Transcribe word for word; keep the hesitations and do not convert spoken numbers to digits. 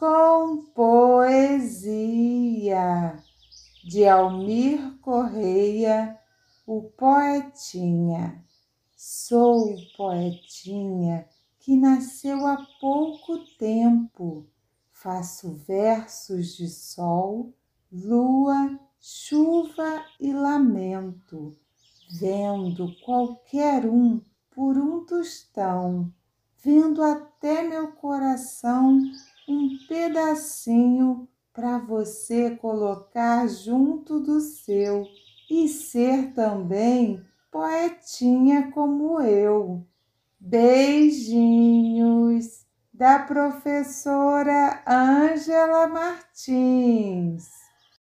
com poesia, de Almir Correia, o poetinha. Sou o poetinha que nasceu há pouco tempo. Faço versos de sol, lua, chuva e lamento, vendo qualquer um por um tostão, vendo até meu coração um pedacinho para você colocar junto do seu e ser também poetinha como eu. Beijinhos da professora Ângela Martins.